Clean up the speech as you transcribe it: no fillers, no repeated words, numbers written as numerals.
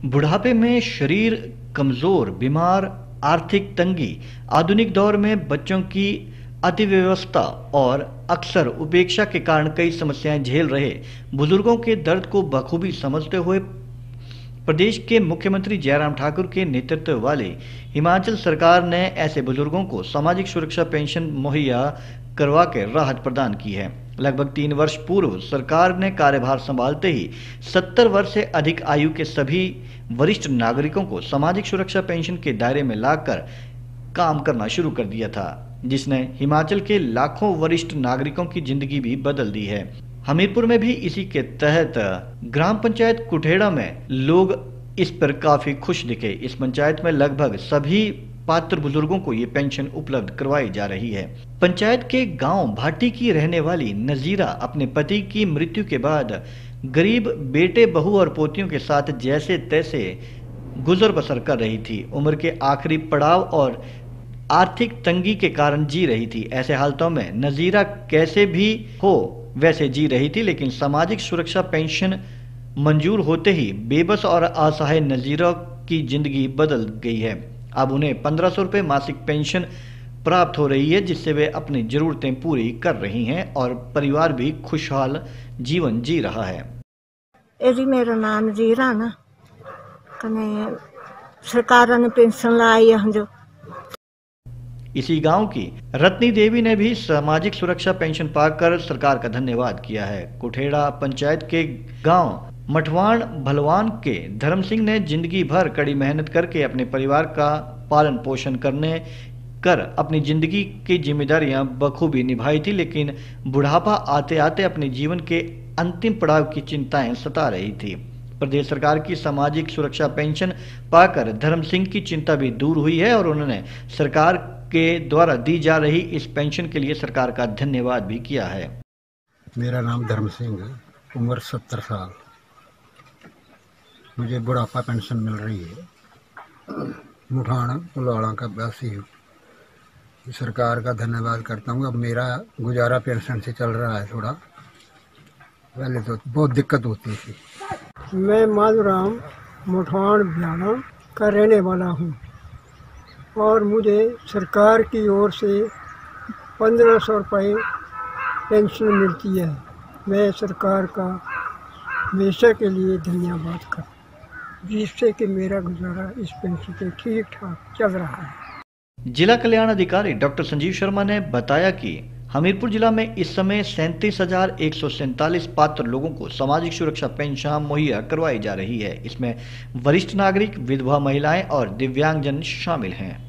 बुढ़ापे में शरीर कमजोर, बीमार, आर्थिक तंगी, आधुनिक दौर में बच्चों की अतिव्यवस्था और अक्सर उपेक्षा के कारण कई समस्याएं झेल रहे बुजुर्गों के दर्द को बखूबी समझते हुए प्रदेश के मुख्यमंत्री जयराम ठाकुर के नेतृत्व वाली हिमाचल सरकार ने ऐसे बुजुर्गों को सामाजिक सुरक्षा पेंशन मुहैया करवा के राहत प्रदान की है। लगभग 3 वर्ष पूर्व सरकार ने कार्यभार संभालते ही 70 वर्ष से अधिक आयु के सभी वरिष्ठ नागरिकों को सामाजिक सुरक्षा पेंशन के दायरे में लाकर काम करना शुरू कर दिया था, जिसने हिमाचल के लाखों वरिष्ठ नागरिकों की जिंदगी भी बदल दी है। हमीरपुर में भी इसी के तहत ग्राम पंचायत कुठेड़ा में लोग इस पर काफी खुश दिखे। इस पंचायत में लगभग सभी पात्र बुजुर्गों को ये पेंशन उपलब्ध करवाई जा रही है। पंचायत के गांव भाटी की रहने वाली नजीरा अपने पति की मृत्यु के बाद गरीब बेटे, बहू और पोतियों के साथ जैसे तैसे गुजर बसर कर रही थी। उम्र के आखिरी पड़ाव और आर्थिक तंगी के कारण जी रही थी। ऐसे हालातों में नजीरा कैसे भी हो वैसे जी रही थी, लेकिन सामाजिक सुरक्षा पेंशन मंजूर होते ही बेबस और असहाय नजीरा की जिंदगी बदल गई है। अब उन्हें 1500 रुपये मासिक पेंशन प्राप्त हो रही है, जिससे वे अपनी जरूरतें पूरी कर रही हैं और परिवार भी खुशहाल जीवन जी रहा है। जी मेरा नाम जीरा ना कने सरकार ने पेंशन लाई है जो। इसी गांव की रत्नी देवी ने भी सामाजिक सुरक्षा पेंशन पाकर सरकार का धन्यवाद किया है। कुठेड़ा पंचायत के गांव मठवाण भलवान के धर्म सिंह ने जिंदगी भर कड़ी मेहनत करके अपने परिवार का पालन पोषण करने कर अपनी जिंदगी की जिम्मेदारियां बखूबी निभाई थी, लेकिन बुढ़ापा आते आते अपने जीवन के अंतिम पड़ाव की चिंताएं सता रही थी। प्रदेश सरकार की सामाजिक सुरक्षा पेंशन पाकर धर्म सिंह की चिंता भी दूर हुई है और उन्होंने सरकार के द्वारा दी जा रही इस पेंशन के लिए सरकार का धन्यवाद भी किया है। मेरा नाम धर्म सिंह है, उम्र 70 साल। मुझे बुढ़ापा पेंशन मिल रही है। मुठान पुलाड़ा का वासी हूँ। सरकार का धन्यवाद करता हूँ। अब मेरा गुजारा पेंशन से चल रहा है। थोड़ा पहले तो बहुत दिक्कत होती थी। मैं माधुराम मुठान भियाना का रहने वाला हूँ और मुझे सरकार की ओर से 1500 रुपये पेंशन मिलती है। मैं सरकार का हमेशा के लिए धन्यवाद करता हूँ, जिससे कि मेरा गुजारा इस पेंशन से ठीक ठाक चल रहा है। जिला कल्याण अधिकारी डॉक्टर संजीव शर्मा ने बताया कि हमीरपुर जिला में इस समय 37,147 पात्र लोगों को सामाजिक सुरक्षा पेंशन मुहैया करवाई जा रही है। इसमें वरिष्ठ नागरिक, विधवा महिलाएं और दिव्यांगजन शामिल हैं।